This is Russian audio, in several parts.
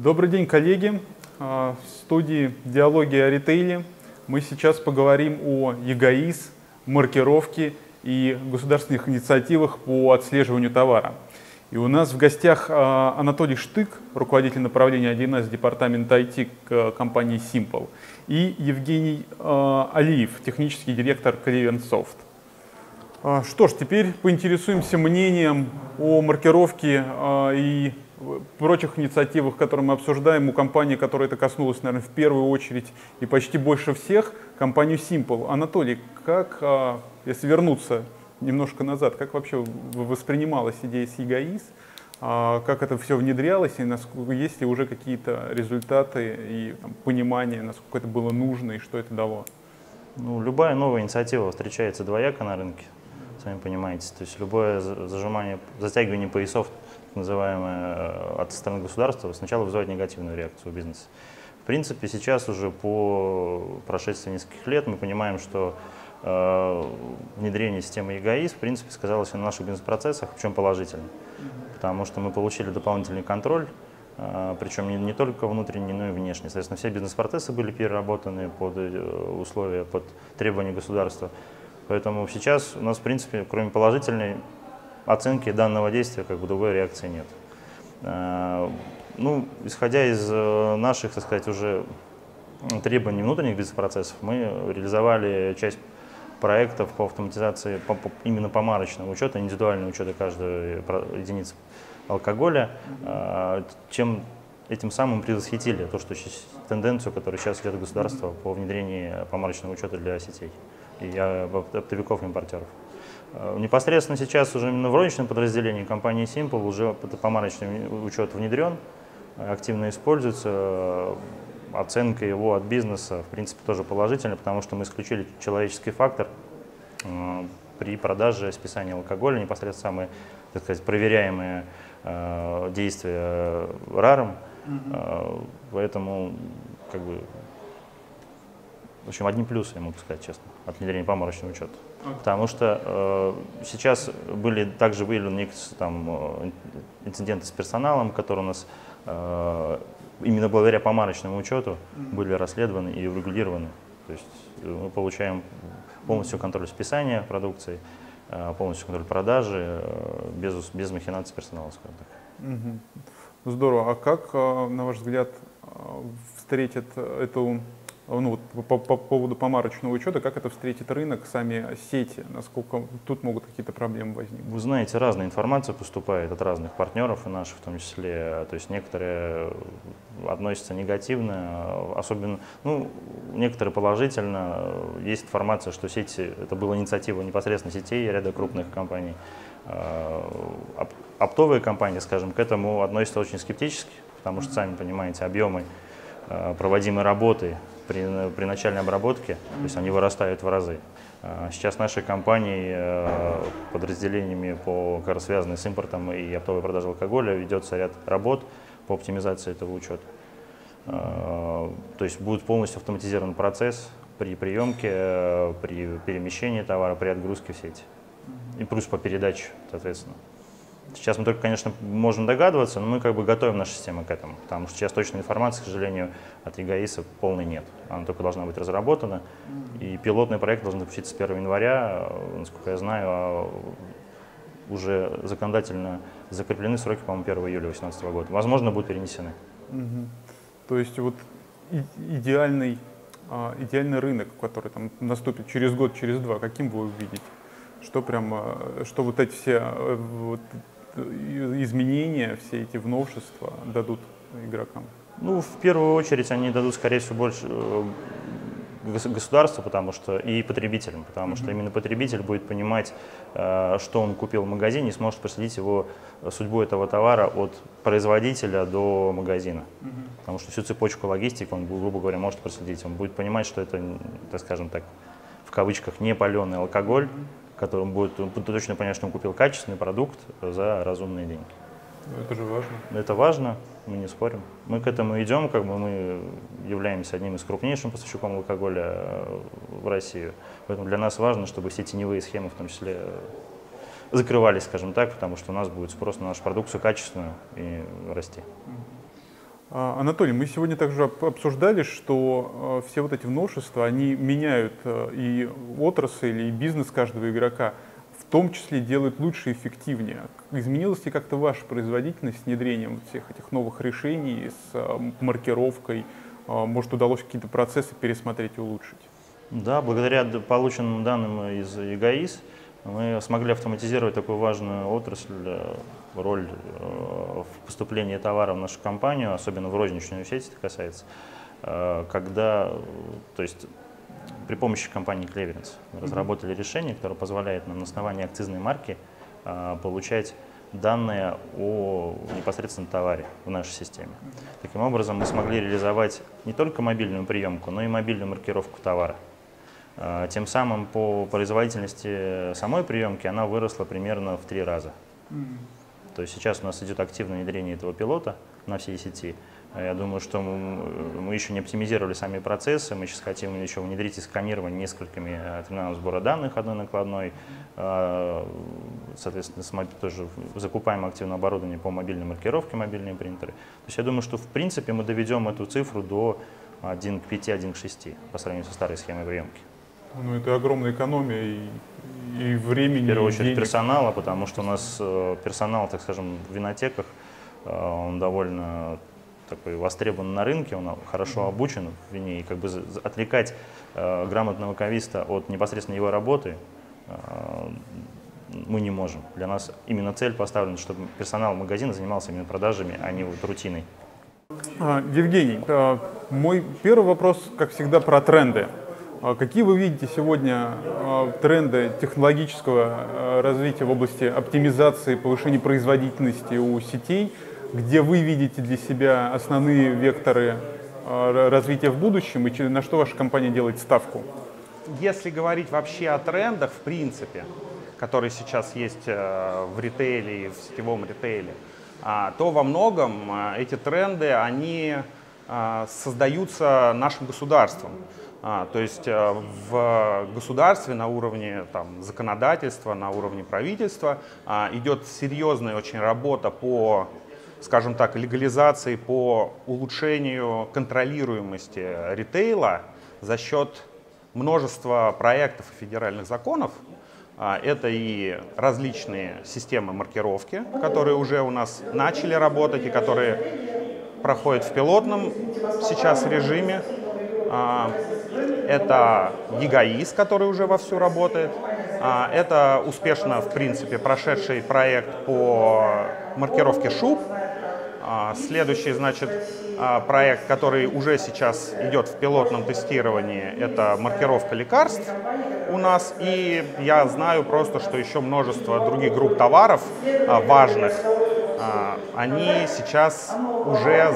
Добрый день, коллеги. В студии «Диалоги о ритейле» мы сейчас поговорим о ЕГАИС, маркировке и государственных инициативах по отслеживанию товара. И у нас в гостях Анатолий Штык, руководитель направления 1С департамента IT компании Simple, и Евгений Алиев, технический директор Clearance Soft. Что ж, теперь поинтересуемся мнением о маркировке и прочих инициативах, которые мы обсуждаем, у компании, которая это коснулась, наверное, в первую очередь и почти больше всех, компанию Simple. Анатолий, как, если вернуться немножко назад, как вообще воспринималась идея с ЕГАИС, как это все внедрялось, и насколько, есть ли уже какие-то результаты и понимание, насколько это было нужно и что это дало? Ну, любая новая инициатива встречается двояко на рынке, сами понимаете. То есть любое затягивание поясов, называемое от стороны государства, сначала вызывает негативную реакцию у бизнеса. В принципе, сейчас уже по прошествии нескольких лет мы понимаем, что внедрение системы ЕГАИС в принципе сказалось на наших бизнес-процессах, причем положительно, потому что мы получили дополнительный контроль, причем не только внутренний, но и внешний. Соответственно, все бизнес-процессы были переработаны под условия, под требования государства. Поэтому сейчас у нас, в принципе, кроме положительной оценки данного действия, другой реакции нет. Ну, исходя из наших, так сказать, уже требований внутренних бизнес-процессов, мы реализовали часть проектов по автоматизации именно помарочного учета, индивидуального учета каждой единицы алкоголя, чем этим самым предвосхитили тенденцию, которая сейчас идет государство по внедрению помарочного учета для сетей и оптовиков-импортеров. Непосредственно сейчас уже именно в розничном подразделении компании Simple уже помарочный учет внедрен, активно используется. Оценка его от бизнеса, в принципе, тоже положительная, потому что мы исключили человеческий фактор при продаже списания алкоголя, непосредственно самые, так сказать, проверяемые действия РАРом. Поэтому, в общем, одни плюсы, я могу сказать честно, от внедрения помарочного учета. Потому что сейчас также были инциденты с персоналом, которые у нас именно благодаря помарочному учету были расследованы и урегулированы. То есть мы получаем полностью контроль списания продукции, полностью контроль продажи, без махинаций персонала, скажем так. Здорово. А как, на ваш взгляд, встретит эту, по поводу помарочного учета, как это встретит рынок, сами сети, насколько тут могут какие-то проблемы возникнуть? Вы знаете, разная информация поступает от разных партнеров и наших в том числе, то есть некоторые относятся негативно, особенно, некоторые положительно. Есть информация, что сети, это была инициатива непосредственно сетей ряда крупных компаний. Оптовые компании, скажем, к этому относятся очень скептически, потому что, сами понимаете, объемы проводимой работы при начальной обработке, то есть они вырастают в разы. Сейчас нашей компанией, подразделениями, связанные с импортом и оптовой продажей алкоголя, ведется ряд работ по оптимизации этого учета. То есть будет полностью автоматизирован процесс при приемке, при перемещении товара, при отгрузке в сеть. И плюс по передаче, соответственно. Сейчас мы только, конечно, можем догадываться, но мы готовим нашу систему к этому, потому что сейчас точной информации, к сожалению, от ЕГАИСа полной нет. Она только должна быть разработана, и пилотный проект должен запуститься с 1 января. Насколько я знаю, уже законодательно закреплены сроки, по-моему, 1 июля 2018 года. Возможно, будут перенесены. То есть идеальный рынок, который наступит через год, через два, каким вы увидите? Что эти все изменения, все эти новшества дадут игрокам? В первую очередь они дадут, скорее всего, больше государству, и потребителям, потому что именно потребитель будет понимать, что он купил в магазине, и сможет проследить судьбу этого товара от производителя до магазина. Потому что всю цепочку логистики он, грубо говоря, может проследить. Он будет понимать, что это, скажем так, в кавычках, не паленый алкоголь, которым он будет точно понять, что он купил качественный продукт за разумные деньги. Это же важно. Это важно, мы не спорим. Мы к этому идем, мы являемся одним из крупнейших поставщиков алкоголя в России. Поэтому для нас важно, чтобы все теневые схемы в том числе закрывались, скажем так, потому что у нас будет спрос на нашу продукцию качественную и расти. Анатолий, мы сегодня также обсуждали, что все вот эти новшества, они меняют и отрасль, и бизнес каждого игрока, в том числе делают лучше и эффективнее. Изменилась ли как-то ваша производительность с внедрением всех этих новых решений, с маркировкой? Может, удалось какие-то процессы пересмотреть и улучшить? Да, благодаря полученным данным из ЕГАИС мы смогли автоматизировать такую важную отрасль, роль в поступлении товара в нашу компанию, особенно в розничную сеть это касается, когда, то есть при помощи компании Cleverance мы разработали решение, которое позволяет нам на основании акцизной марки получать данные о непосредственно товаре в нашей системе. Таким образом, мы смогли реализовать не только мобильную приемку, но и мобильную маркировку товара. Тем самым по производительности самой приемки она выросла примерно в 3 раза. То есть сейчас у нас идет активное внедрение этого пилота на всей сети. Я думаю, что мы еще не оптимизировали сами процессы, мы сейчас хотим еще внедрить и сканирование несколькими терминалов сбора данных одной накладной. Соответственно, тоже закупаем активное оборудование по мобильной маркировке, мобильные принтеры. То есть я думаю, что в принципе мы доведем эту цифру до 1 к 5, 1 к 6 по сравнению со старой схемой приемки. Ну, это огромная экономия и времени, в первую очередь денег. Персонала, потому что у нас персонал, так скажем, в винотеках, он довольно такой востребован на рынке, он хорошо обучен в вине, и как бы отвлекать грамотного кависта от непосредственно его работы мы не можем. Для нас именно цель поставлена, чтобы персонал магазина занимался именно продажами, а не вот рутиной. Евгений, мой первый вопрос, как всегда, про тренды. Какие вы видите сегодня тренды технологического развития в области оптимизации, повышения производительности у сетей? Где вы видите для себя основные векторы развития в будущем и на что ваша компания делает ставку? Если говорить вообще о трендах, в принципе, которые сейчас есть в ритейле и в сетевом ритейле, то во многом эти тренды, они создаются нашим государством. То есть в государстве на уровне законодательства, на уровне правительства идет серьезная очень работа по, скажем так, легализации, по улучшению контролируемости ритейла за счет множества проектов и федеральных законов. Это и различные системы маркировки, которые уже у нас начали работать и которые проходят в пилотном сейчас режиме. Это ЕГАИС, который уже вовсю работает. Это успешно, в принципе, прошедший проект по маркировке шуб. Следующий, значит, проект, который уже сейчас идет в пилотном тестировании, это маркировка лекарств у нас. И я знаю просто, что еще множество других групп товаров важных, они сейчас уже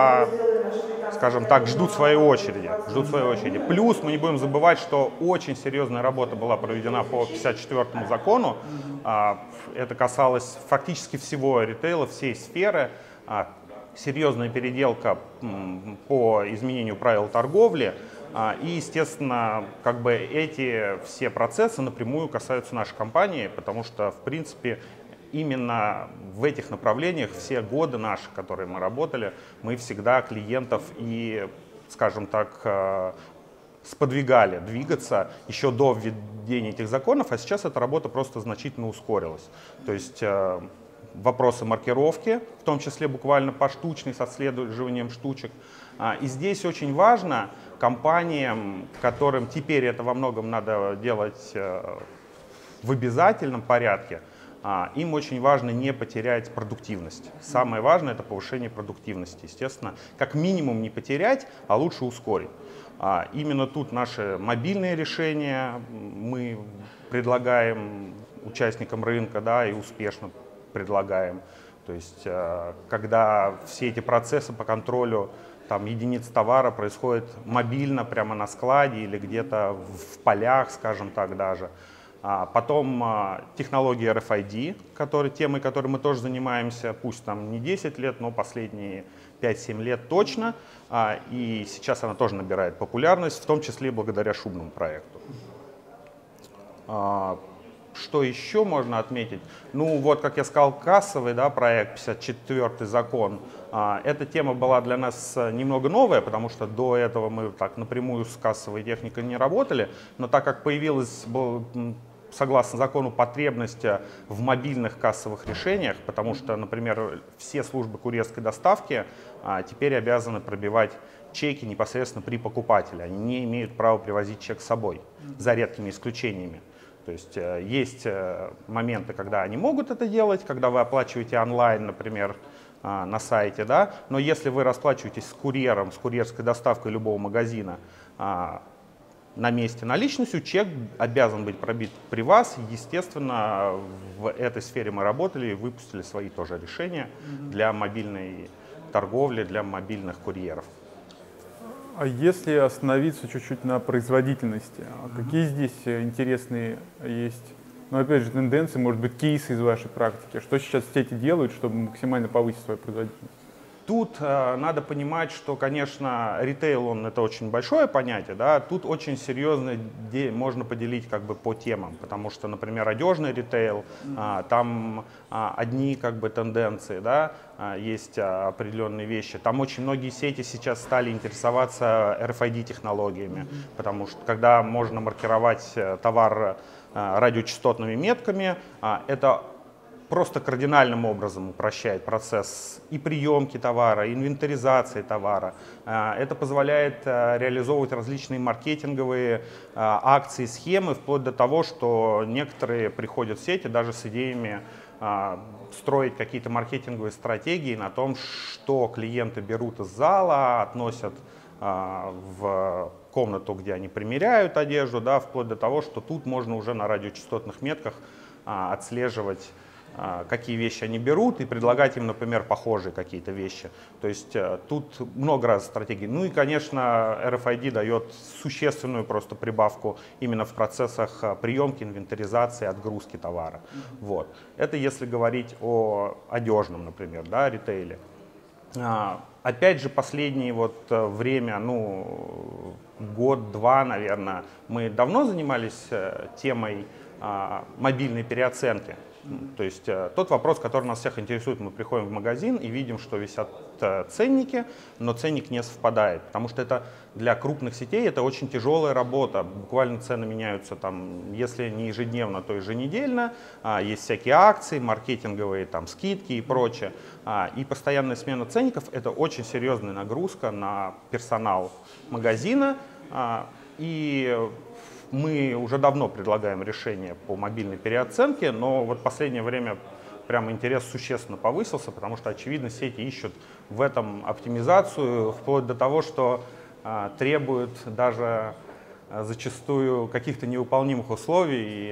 скажем так, ждут своей очереди. Плюс мы не будем забывать, что очень серьезная работа была проведена по 54-му закону. Это касалось фактически всего ритейла, всей сферы. Серьезная переделка по изменению правил торговли. И, естественно, как бы эти все процессы напрямую касаются нашей компании, потому что, в принципе, именно в этих направлениях все годы наши, которые мы работали, мы всегда клиентов и, скажем так, сподвигали двигаться еще до введения этих законов, а сейчас эта работа просто значительно ускорилась. То есть вопросы маркировки, в том числе буквально поштучный, с отслеживанием штучек. И здесь очень важно компаниям, которым теперь это во многом надо делать в обязательном порядке, им очень важно не потерять продуктивность. Самое важное — это повышение продуктивности. Естественно, как минимум не потерять, а лучше ускорить. Именно тут наши мобильные решения мы предлагаем участникам рынка, да, и успешно предлагаем. То есть, когда все эти процессы по контролю единиц товара происходят мобильно, прямо на складе или где-то в полях, скажем так, даже. Потом технология RFID, темой, которой мы тоже занимаемся, пусть не 10 лет, но последние 5-7 лет точно. И сейчас она тоже набирает популярность, в том числе благодаря шубному проекту. Что еще можно отметить? Ну, вот, как я сказал, кассовый, да, проект, 54-й закон. Эта тема была для нас немного новая, потому что до этого мы так напрямую с кассовой техникой не работали. Но так как появилась, согласно закону, потребность в мобильных кассовых решениях, потому что, например, все службы курьерской доставки теперь обязаны пробивать чеки непосредственно при покупателе. Они не имеют права привозить чек с собой, за редкими исключениями. То есть есть моменты, когда они могут это делать, когда вы оплачиваете онлайн, например, на сайте, да, но если вы расплачиваетесь с курьером, с курьерской доставкой любого магазина на месте наличностью, чек обязан быть пробит при вас. Естественно, в этой сфере мы работали и выпустили свои тоже решения для мобильной торговли, для мобильных курьеров. А если остановиться чуть-чуть на производительности, какие здесь интересные есть, ну, опять же, тенденции, может быть, кейсы из вашей практики? Что сейчас сети делают, чтобы максимально повысить свою производительность? Тут надо понимать, что, конечно, ритейл, это очень большое понятие, да, тут очень серьезно можно поделить как бы по темам, потому что, например, одежный ритейл, там одни как бы тенденции, да, есть определенные вещи. Там очень многие сети сейчас стали интересоваться RFID-технологиями, потому что когда можно маркировать товар радиочастотными метками, это просто кардинальным образом упрощает процесс и приемки товара, и инвентаризации товара. Это позволяет реализовывать различные маркетинговые акции, схемы, вплоть до того, что некоторые приходят в сети даже с идеями строить какие-то маркетинговые стратегии на том, что клиенты берут из зала, относят в комнату, где они примеряют одежду, да, вплоть до того, что тут можно уже на радиочастотных метках отслеживать, какие вещи они берут, и предлагать им, например, похожие какие-то вещи. То есть тут много раз стратегий. Ну и, конечно, RFID дает существенную просто прибавку именно в процессах приемки, инвентаризации, отгрузки товара. Вот. Это если говорить о одежном, например, да, ритейле. Опять же, последнее время, год-два, наверное, мы давно занимались темой мобильной переоценки. То есть тот вопрос, который нас всех интересует, мы приходим в магазин и видим, что висят ценники, но ценник не совпадает, потому что это для крупных сетей это очень тяжелая работа. Буквально цены меняются там, если не ежедневно, то еженедельно. Есть всякие акции, маркетинговые там скидки и прочее. И постоянная смена ценников — это очень серьезная нагрузка на персонал магазина. И мы уже давно предлагаем решение по мобильной переоценке, но вот в последнее время прям интерес существенно повысился, потому что, очевидно, сети ищут в этом оптимизацию, вплоть до того, что требуют даже зачастую каких-то невыполнимых условий.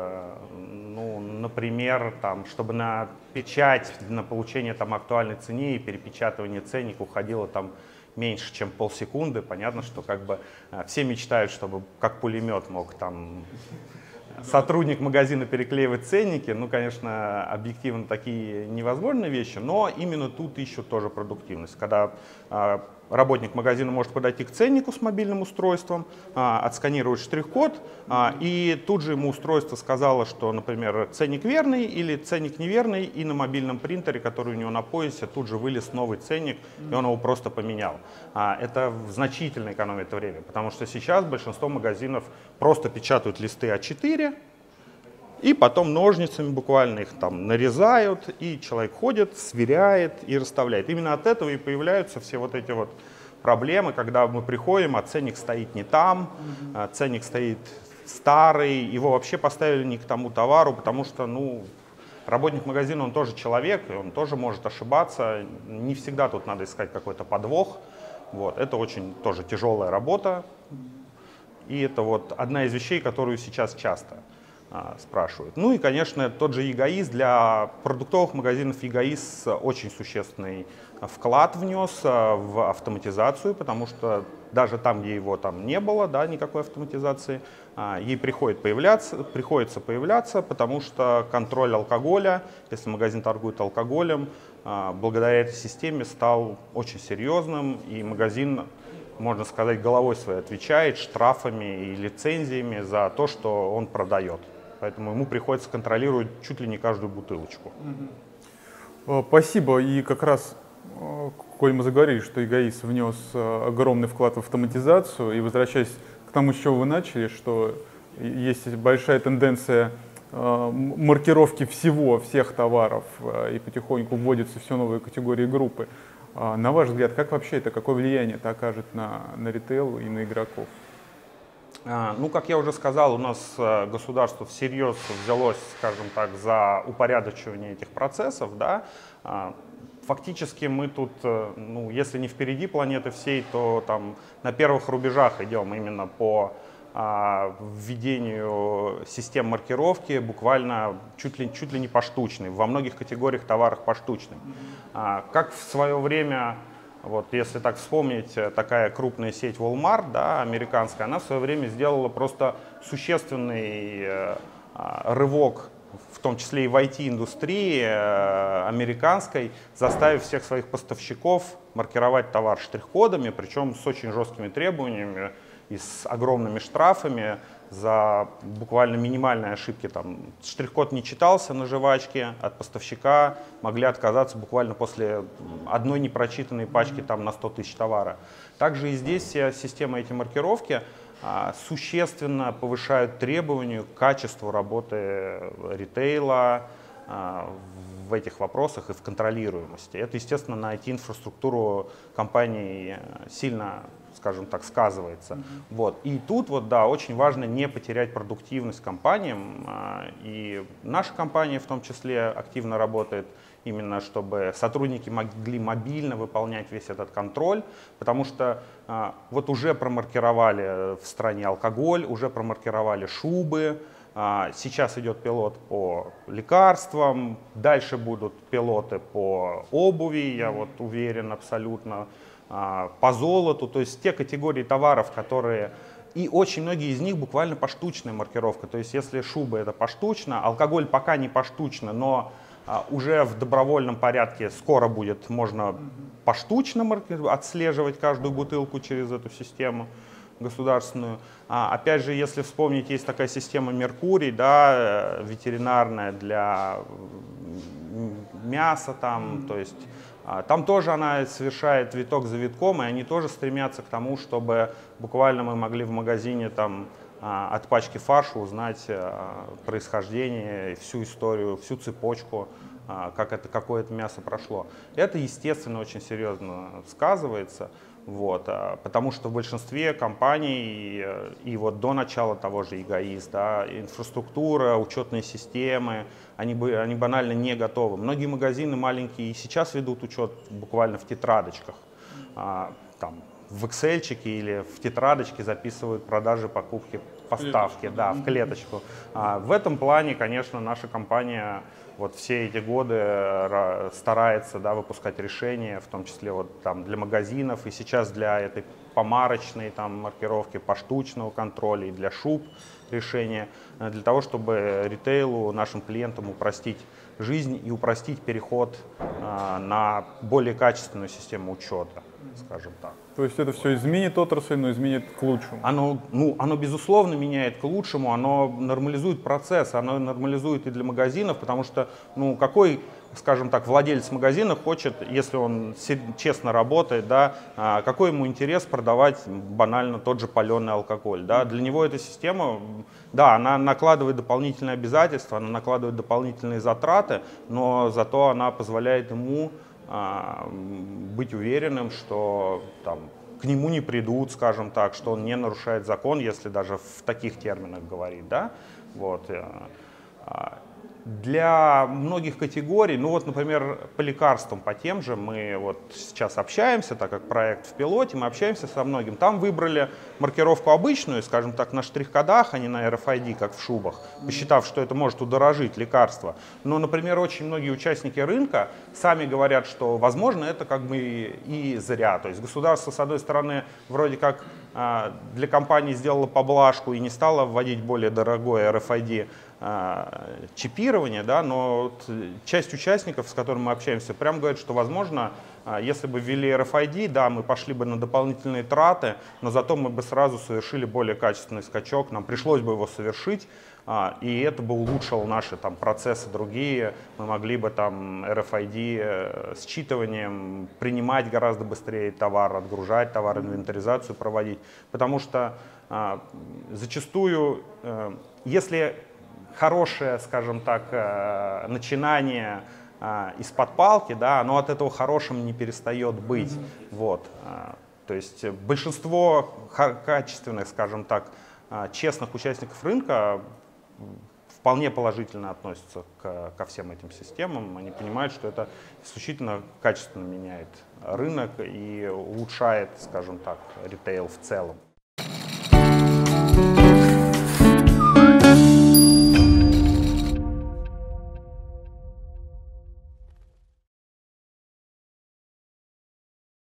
Например, чтобы на печать, на получение актуальной цены и перепечатывание ценника уходило меньше, чем полсекунды. Понятно, что все мечтают, чтобы как пулемет мог сотрудник магазина переклеивать ценники. Конечно, объективно такие невозможные вещи, но именно тут ищут тоже продуктивность. Когда работник магазина может подойти к ценнику с мобильным устройством, отсканировать штрих-код, и тут же ему устройство сказало, что, например, ценник верный или ценник неверный, и на мобильном принтере, который у него на поясе, тут же вылез новый ценник, и он его просто поменял. Это значительно экономит время, потому что сейчас большинство магазинов просто печатают листы А4, и потом ножницами буквально их нарезают, и человек ходит, сверяет и расставляет. Именно от этого и появляются все эти проблемы, когда мы приходим, а ценник стоит не там, ценник стоит старый, его вообще поставили не к тому товару, потому что, работник магазина, он тоже человек, и он тоже может ошибаться. Не всегда тут надо искать какой-то подвох. Это очень тоже тяжелая работа. И это одна из вещей, которую сейчас часто спрашивают. И, конечно, тот же ЕГАИС. Для продуктовых магазинов ЕГАИС очень существенный вклад внес в автоматизацию, потому что даже там, где его не было, никакой автоматизации, ей приходится появляться, потому что контроль алкоголя, если магазин торгует алкоголем, благодаря этой системе стал очень серьезным, и магазин, можно сказать, головой своей отвечает штрафами и лицензиями за то, что он продает. Поэтому ему приходится контролировать чуть ли не каждую бутылочку. Спасибо. И как раз, коль мы заговорили, что эгоист внес огромный вклад в автоматизацию, и возвращаясь к тому, с чего вы начали, что есть большая тенденция маркировки всех товаров, и потихоньку вводятся все новые категории группы. На ваш взгляд, как вообще это, какое влияние это окажет на ритейл и на игроков? Ну, как я уже сказал, у нас государство всерьез взялось, скажем так, за упорядочивание этих процессов, да. Фактически мы тут, ну, если не впереди планеты всей, то там на первых рубежах идем именно по введению систем маркировки, буквально чуть ли не поштучной, во многих категориях товаров поштучной. Как в свое время, вот, если так вспомнить, такая крупная сеть Walmart, да, американская, она в свое время сделала просто существенный рывок, в том числе и в IT-индустрии американской, заставив всех своих поставщиков маркировать товар штрих-кодами, причем с очень жесткими требованиями и с огромными штрафами за буквально минимальные ошибки. Там штрих-код не читался на жвачке, от поставщика могли отказаться буквально после одной непрочитанной пачки там, на 100 тысяч товара. Также и здесь вся система эти маркировки существенно повышают требования к качеству работы ритейла в этих вопросах и в контролируемости. Это, естественно, на IT-инфраструктуру компаний сильно, скажем так, сказывается. Вот. И тут, вот, да, очень важно не потерять продуктивность компаниям. И наша компания в том числе активно работает именно, чтобы сотрудники могли мобильно выполнять весь этот контроль, потому что вот уже промаркировали в стране алкоголь, уже промаркировали шубы, сейчас идет пилот по лекарствам, дальше будут пилоты по обуви, я вот уверен абсолютно, по золоту, то есть те категории товаров, которые... И очень многие из них буквально поштучная маркировка, то есть если шуба это поштучно, алкоголь пока не поштучно, но уже в добровольном порядке скоро будет можно поштучно отслеживать каждую бутылку через эту систему государственную. Опять же, если вспомнить, есть такая система Меркурий, да, ветеринарная для мяса, там, то есть там тоже она совершает виток за витком, и они тоже стремятся к тому, чтобы буквально мы могли в магазине там от пачки фарша узнать происхождение, всю историю, всю цепочку, какое это мясо прошло. Это, естественно, очень серьезно сказывается, вот, потому что в большинстве компаний и вот до начала того же эгоиз, да, инфраструктура, учетные системы, они банально не готовы. Многие магазины маленькие и сейчас ведут учет буквально в тетрадочках, там, в Excel-чике или в тетрадочке записывают продажи, покупки, поставки, да, в клеточку. В этом плане, конечно, наша компания вот все эти годы старается, да, выпускать решения, в том числе вот там для магазинов и сейчас для этой помарочной там маркировки, поштучного контроля и для шуб решения, для того, чтобы ритейлу, нашим клиентам упростить жизнь и упростить переход на более качественную систему учета, скажем так. То есть это все изменит отрасль, но изменит к лучшему? Оно безусловно меняет к лучшему, оно нормализует процесс, оно нормализует и для магазинов, потому что, какой, скажем так, владелец магазина хочет, если он честно работает, да, какой ему интерес продавать банально тот же паленый алкоголь, да? Для него эта система, да, она накладывает дополнительные обязательства, она накладывает дополнительные затраты, но зато она позволяет ему быть уверенным, что там, к нему не придут, скажем так, что он не нарушает закон, если даже в таких терминах говорить, да, вот. Для многих категорий, например, по лекарствам, по тем же, мы вот сейчас общаемся, так как проект в пилоте, мы общаемся со многим. Там выбрали маркировку обычную, скажем так, на штрих-кодах, а не на RFID, как в шубах, посчитав, что это может удорожить лекарство. Но, например, очень многие участники рынка сами говорят, что, возможно, это как бы и зря. То есть государство, с одной стороны, вроде как для компаний сделало поблажку и не стало вводить более дорогое RFID чипирование, да, но часть участников, с которыми мы общаемся, прямо говорят, что, возможно, Если бы ввели RFID, да, мы пошли бы на дополнительные траты, но зато мы бы сразу совершили более качественный скачок, нам пришлось бы его совершить, и это бы улучшило наши там процессы другие, мы могли бы там RFID считыванием принимать гораздо быстрее товар, отгружать товар, инвентаризацию проводить, потому что зачастую, если хорошее, скажем так, начинание из-под палки, да, оно от этого хорошим не перестает быть. Вот. То есть большинство качественных, скажем так, честных участников рынка вполне положительно относятся ко всем этим системам. Они понимают, что это исключительно качественно меняет рынок и улучшает, скажем так, ритейл в целом.